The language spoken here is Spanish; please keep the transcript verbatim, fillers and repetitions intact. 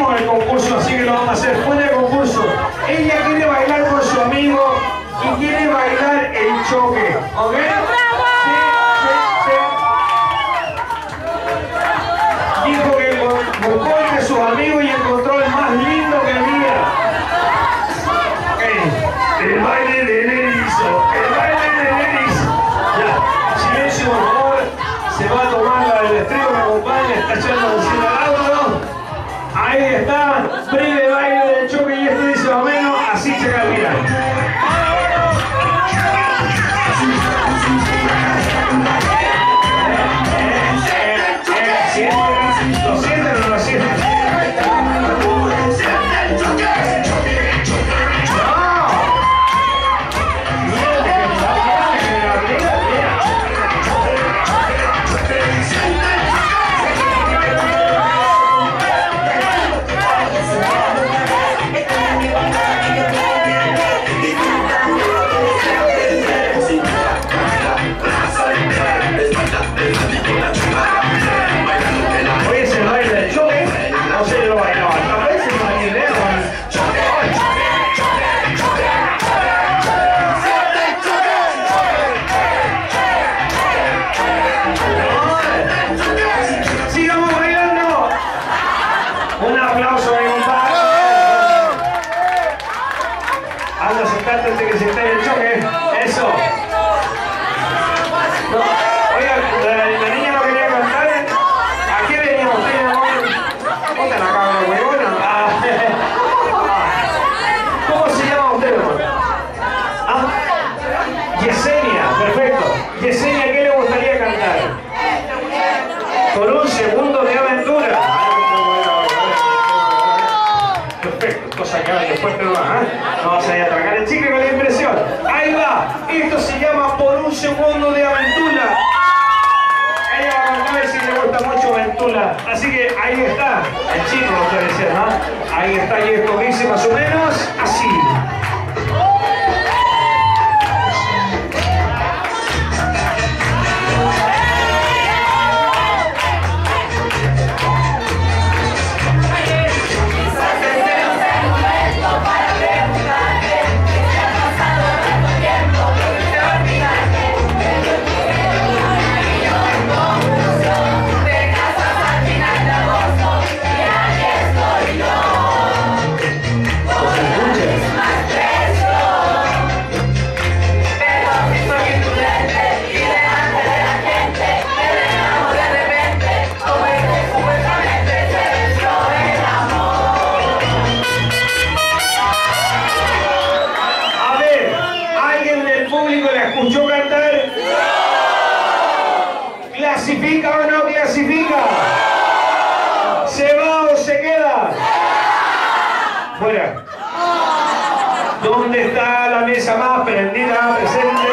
hicimos el concurso, así que lo vamos a hacer fuera de concurso. Ella quiere bailar con su amigo y quiere bailar el choque, ¿ok? Sí, sí, sí. Dijo que buscó entre sus amigos y encontró el más lindo que había. Ok, el baile del erizo, el baile del erizo. Ya, silencio por favor, se va a tomar la del estribo, me acompaña, está echando encima el auto. Ahí está, breve baile del choque y esto dice más o menos así, checa, mira. ¿Lo sienten o no lo sienten? Antes de que se esté el choque, eso. No, oiga, la, la niña no quería cantar. ¿A qué veníamos? ¿Usted, amor? Ponte la cabra, huevona. Ah, ¿cómo se llama usted, amor? Ah, Yesenia, perfecto. Yesenia, ¿qué le gustaría cantar? Por un segundo de aventura. Perfecto, cosa que después te va, ¿eh? No vas a ir a tragar el chicle con la impresión. Ahí va, esto se llama Por un segundo de aventura. Ella va a contar si le gusta mucho aventura. Así que ahí está, el chico lo está diciendo, ¿no? Ahí está, y esto dice más o menos así. ¿Clasifica o no clasifica? ¿Se va o se queda? Fuera. ¿Dónde está la mesa más prendida, presente?